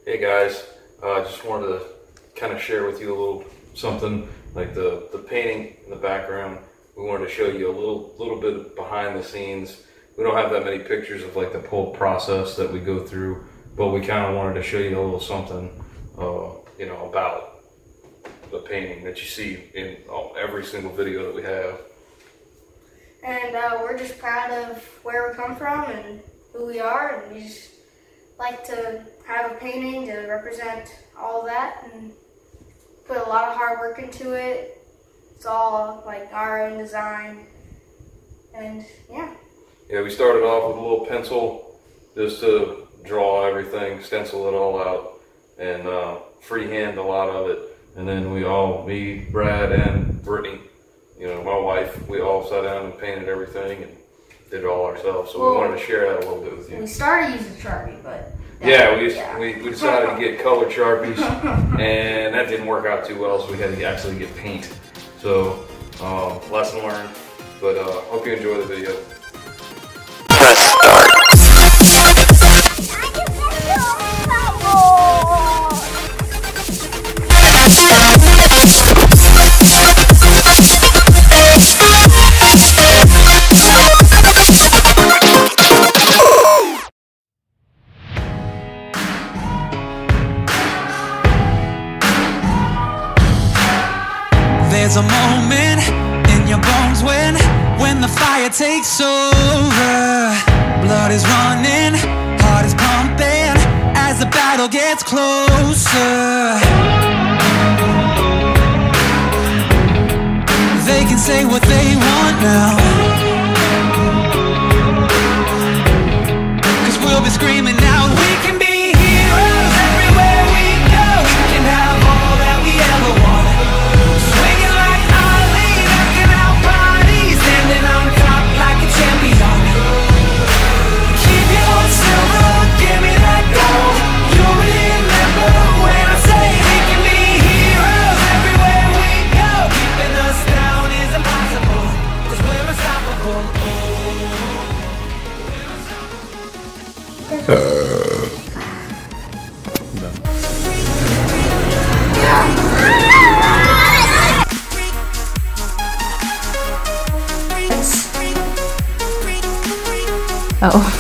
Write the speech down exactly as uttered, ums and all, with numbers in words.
Hey guys, I uh, just wanted to kind of share with you a little something, like the, the painting in the background. We wanted to show you a little little bit behind the scenes. We don't have that many pictures of like the whole process that we go through, but we kind of wanted to show you a little something, uh, you know, about the painting that you see in oh, every single video that we have. And uh, we're just proud of where we come from and who we are, and we just like to have a painting to represent all of that and put a lot of hard work into it. It's all like our own design, and yeah. Yeah, we started off with a little pencil just to draw everything, stencil it all out, and uh, freehand a lot of it. And then we all, me, Brad, and Brittany, you know, my wife, we all sat down and painted everything and did it all ourselves. So well, we wanted to share that a little bit with you. We started using Sharpie, but yeah, we, yeah. we we decided to get colored Sharpies, and that didn't work out too well, so we had to actually get paint. So, um, lesson learned. But uh, hope you enjoy the video. Press start. There's a moment in your bones when, when the fire takes over. Blood is running, heart is pumping as the battle gets closer. They can say what they want now, 'cause we'll be screaming out, we can be heroes everywhere we go. We can have all that we ever want. Oh.